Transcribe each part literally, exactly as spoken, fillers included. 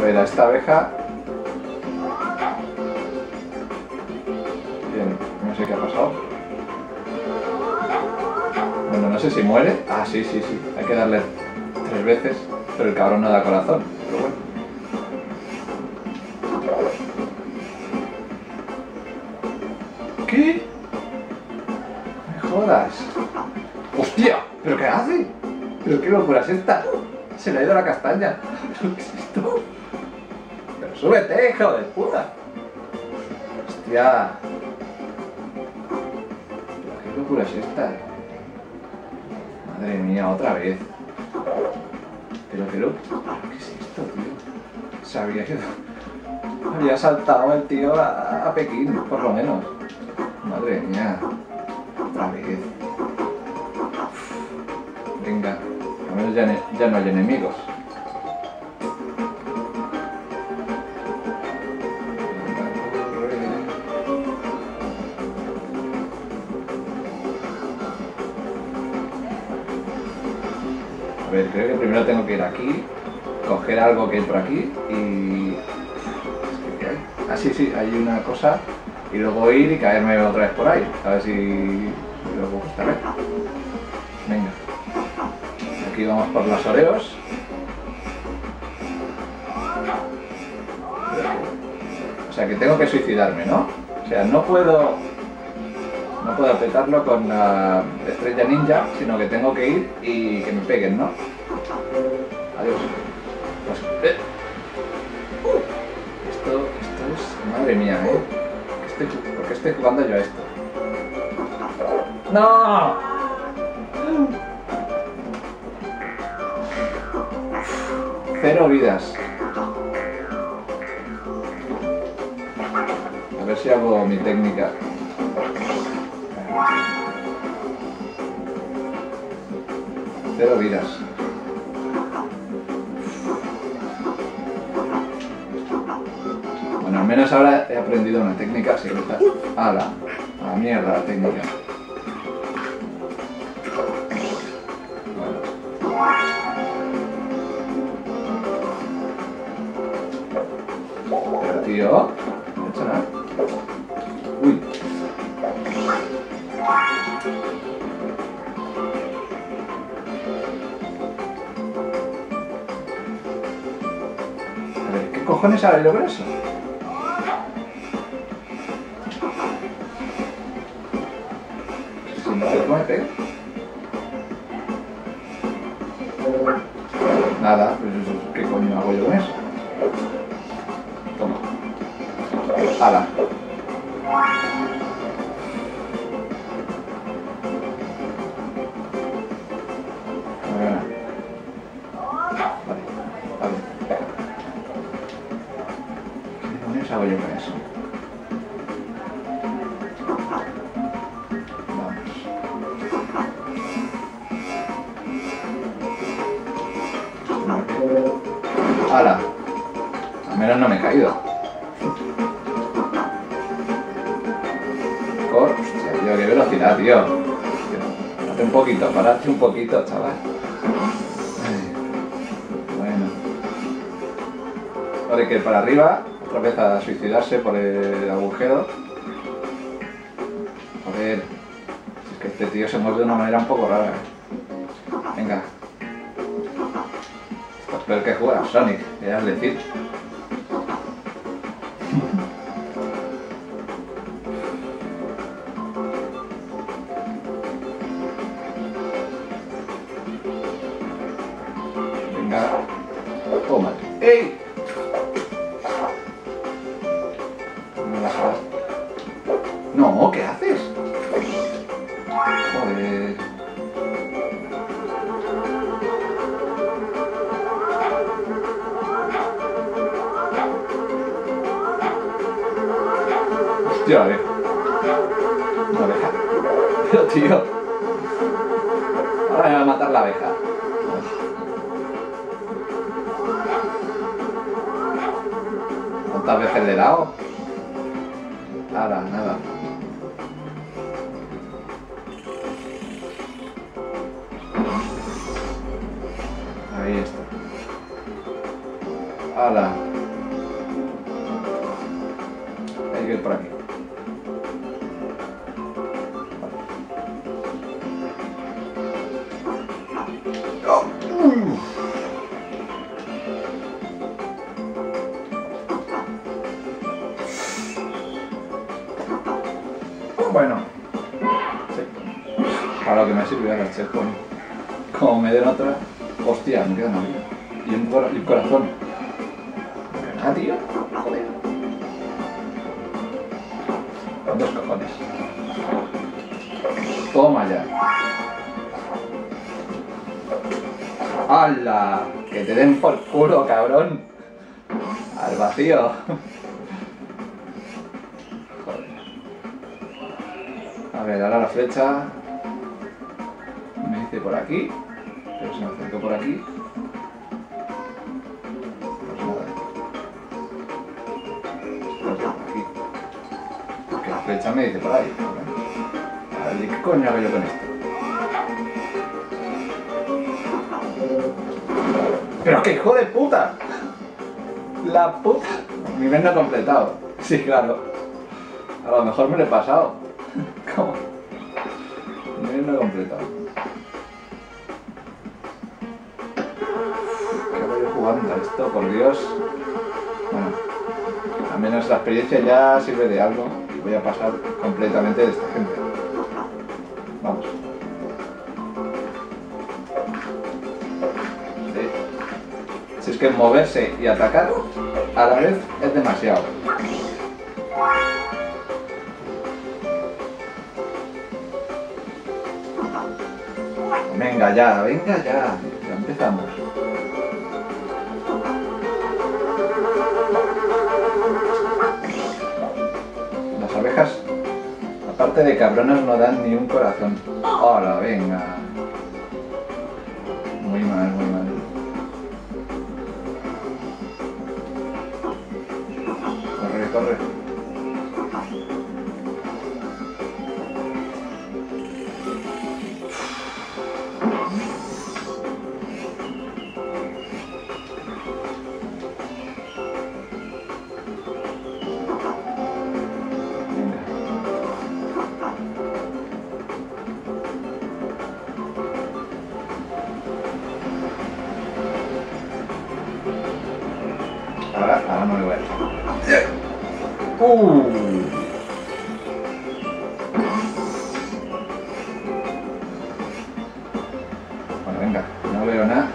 ver, a esta abeja... Bien, no sé qué ha pasado. Bueno, no sé si muere. Ah, sí, sí, sí. Hay que darle tres veces, pero el cabrón no da corazón. Pero bueno. ¿Qué? No me jodas. ¡Hostia! ¿Pero qué hace? ¿Pero qué locura es esta? Se le ha ido la castaña. ¿Pero qué es esto? ¡Pero súbete, hijo de puta! ¡Hostia! ¿Pero qué locura es esta? Madre mía, otra vez. ¿Pero qué locura? ¿Qué es esto, tío? Se había ido... Había saltado el tío a, a Pekín, por lo menos. Madre mía. Otra vez. Venga. Al menos ya, ne ya no hay enemigos. A ver, creo que primero tengo que ir aquí, coger algo que hay por aquí y... ¿Qué hay? Ah, sí, sí, hay una cosa y luego ir y caerme otra vez por ahí. A ver si... luego esta vez. Venga. Aquí vamos por los oreos. O sea que tengo que suicidarme, ¿no? O sea, no puedo... No puedo apretarlo con la estrella ninja, sino que tengo que ir y que me peguen, ¿no? Adiós. Pues, eh. uh. Esto, esto es... Madre mía, ¿eh? ¿Qué estoy, ¿Por qué estoy jugando yo a esto? ¡No! Cero vidas. A ver si hago mi técnica. Cero vidas. Bueno, al menos ahora he aprendido una técnica secreta. A la, a la mierda la técnica. Bueno. Pero tío, no he hecho nada. Uy. A ver, ¿qué cojones haré yo con eso? Si no sé cómo me pega. Nada, pues eso, ¿qué coño hago yo con eso? Toma. ¡Hala! ¿Qué hago yo con eso? Vamos. ¡Hala! Al menos no me he caído. Cor... Hostia, tío, qué velocidad, tío. Parate un poquito, parate un poquito, chaval. Ay. Bueno. Ahora hay que ir para arriba. Otra vez a suicidarse por el agujero. Joder, es que este tío se mueve de una manera un poco rara. Venga. Esto es peor que jugar a Sonic, querías decir. Venga. Toma. ¡Ey! No, ¿qué haces? Joder. Hostia, a ver. Una abeja. Pero tío. Ahora me va a matar la abeja. ¿Cuántas veces le he dado? Nada, nada. Ahí está. ¡Hala! que ir por aquí. Oh. Uh. Bueno, sí. Para lo que me sirve ahora el checkpoint. Como me den otra, hostia, me queda una vida. Y un, cor y un corazón. Ah, tío, joder. Con dos cojones. Toma ya. ¡Hala! Que te den por culo, cabrón. Al vacío. A ver, ahora la flecha me dice por aquí, pero si me acerco por aquí, pues nada. Pues por aquí. Porque la flecha me dice por ahí. A ver, ¿qué coño hago yo con esto? ¡Pero qué hijo de puta! ¡La puta! Nivel no completado. Sí, claro. A lo mejor me lo he pasado. ¿Cómo? Nivel no completado. ¿Qué hago yo jugando a esto? Por Dios. Bueno, al menos la experiencia ya sirve de algo y voy a pasar completamente de esta gente. Vamos. Sí. Si es que moverse y atacar a la vez es demasiado. Venga ya, venga ya, ya empezamos. Las abejas, aparte de cabronas, no dan ni un corazón. ¡Hola, venga! Muy mal, muy mal. Corre, corre. Ahora, ahora no me voy a ir. Uh. Bueno, venga, no veo nada.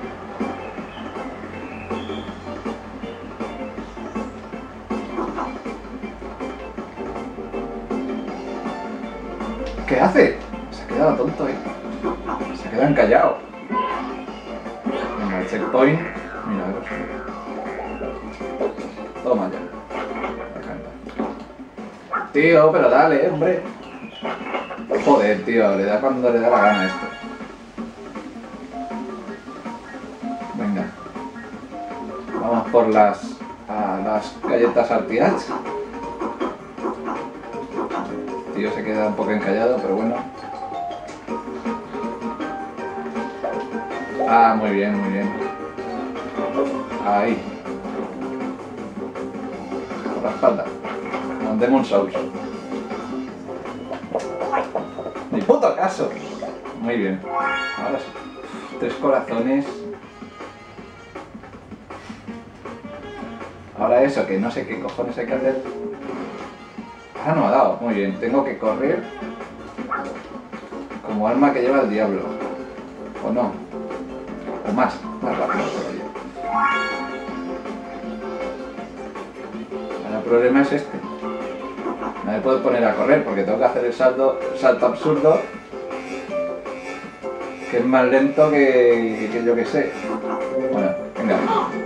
¿Qué hace? Se ha quedado tonto ahí. Se ha quedado encallado. Venga, el checkpoint. Mira, a ver. Toma ya. Tío, pero dale, hombre. Joder, tío, le da cuando le da la gana esto. Venga. Vamos por las, a las galletas Artiach. Tío se queda un poco encallado, pero bueno. Ah, muy bien, muy bien. Ahí. Por la espalda. Con Demon Souls. Ni puto caso. Muy bien. Ahora sí. Tres corazones. Ahora eso, que no sé qué cojones hay que hacer. Ah, no ha dado. Muy bien. Tengo que correr como arma que lleva el diablo. O no. O más. Más rápido todavía. Ahora el problema es este. No me puedo poner a correr porque tengo que hacer el salto, el salto absurdo. Que es más lento que, que, que yo que sé. Bueno, venga.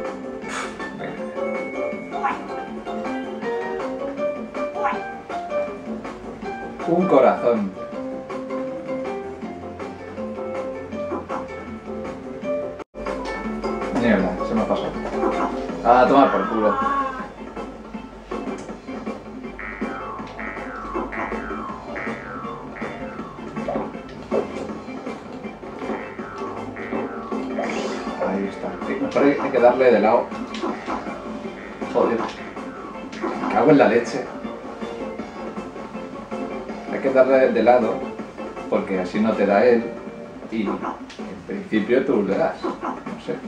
Un corazón. Mierda, se me ha pasado. A tomar por culo. Ahí está. Sí, mejor hay, hay que darle de lado. Joder. Me cago en la leche. hay que darle de lado, porque así no te da él, y en principio tú le das, no sé.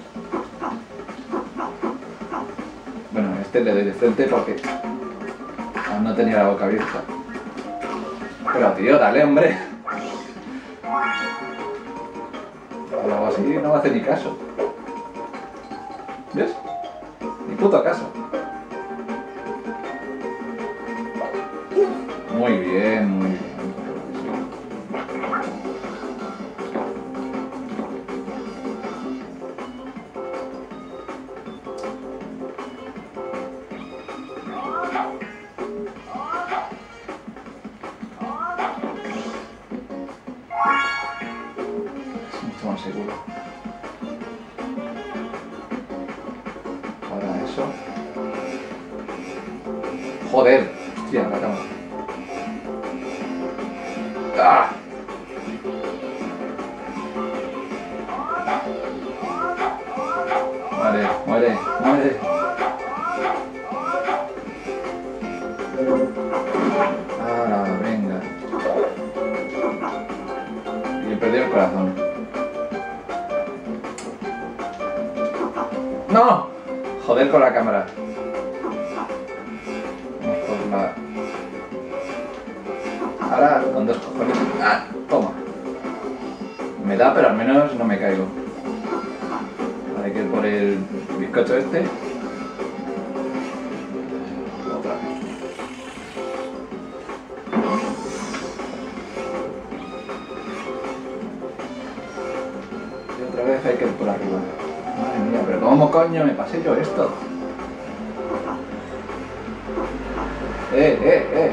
Bueno, este le doy de frente porque aún no tenía la boca abierta. Pero tío, dale, hombre. O algo así, no me hace ni caso. ¿Ves? Ni puto caso. Muy bien, muy bien. Es mucho más seguro. Ahora eso. Joder, hostia, la cámara. ¡Ah! Muere, muere, muere. Ah, venga. Y he perdido el corazón. ¡No! Joder con la cámara. Vamos por la... Ahora con dos cojones. ¡Ah! Toma. Me da, pero al menos no me caigo. Hay que ir por el bizcocho este. Otra vez. Y otra vez hay que ir por arriba. Madre mía, pero ¿cómo coño me pasé yo esto? Eh, eh, eh.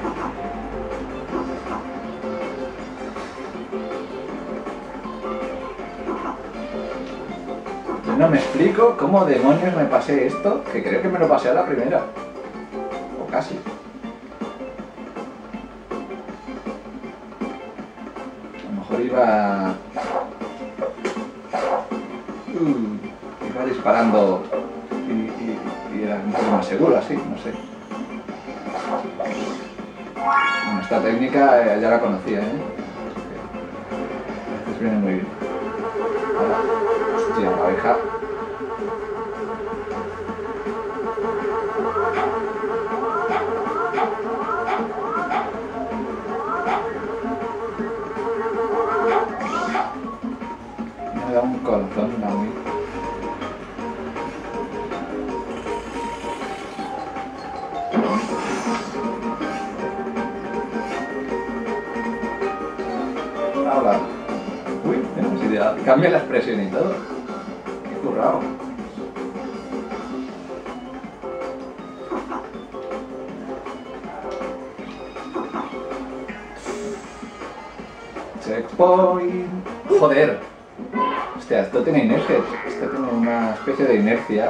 No me explico cómo demonios me pasé esto, que creo que me lo pasé a la primera. O casi. A lo mejor iba... Uh, iba disparando y, y, y era un poco más seguro así, no sé. Bueno, esta técnica eh, ya la conocía, ¿eh? Pues viene muy bien. Ahora, hostia, la abeja. Me da un corazón, la muy. Ahora. Uy, no sé si cambia la expresión y todo. Qué currado. Checkpoint. Joder. Hostia, esto tiene inercia. Esto tiene una especie de inercia.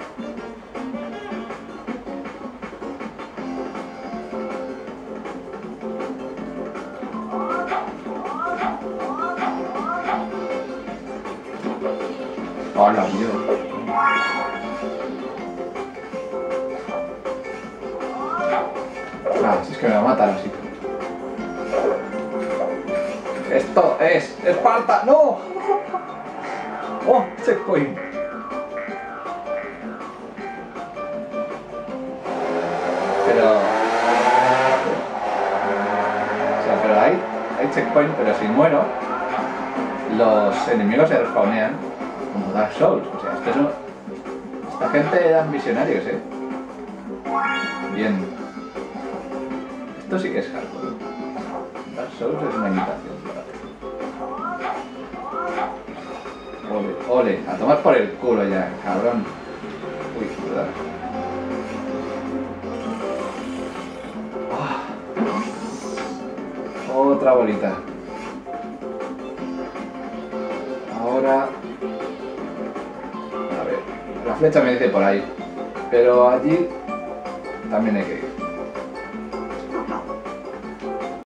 Hola, tío. Ah, si es que me va a matar así. Esto es Esparta. ¡No! ¡Oh! Checkpoint. Pero... O sea, pero hay, hay checkpoint, pero si muero, los enemigos se respawnean como Dark Souls. O sea, esto es un... esta gente eran visionarios, ¿eh? Bien. Esto sí que es hardcore. Dark Souls es una imitación. Ole, ole, a tomar por el culo ya, cabrón. Uy, verdad. Oh, otra bolita. Ahora... A ver, la flecha me dice por ahí. Pero allí también hay que ir.